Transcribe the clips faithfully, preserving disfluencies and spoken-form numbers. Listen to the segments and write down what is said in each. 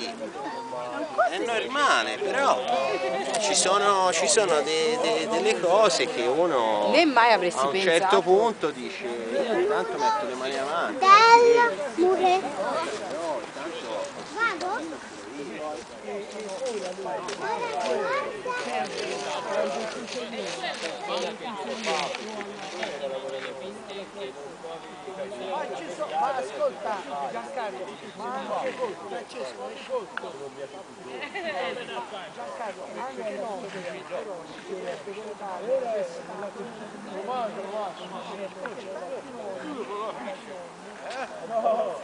sì, è normale, però ci sono, ci sono de, de, delle cose che uno né mai avresti a un pensato. certo punto dice io intanto metto le mani avanti. Bella, mure. Vado? Ma ascolta Giancarlo, ma Francesco, ascolta. Giancarlo, anche no, però si dovrebbe votare romano, no.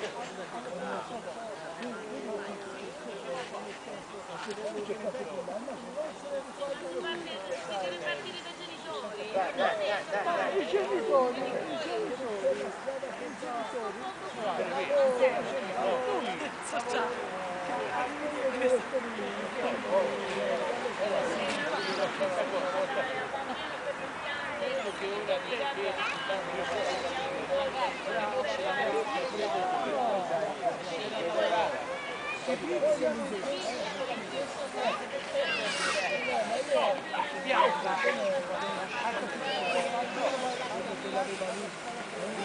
Dai, dai, dai, dai. I genitori, i genitori, la strada che i genitori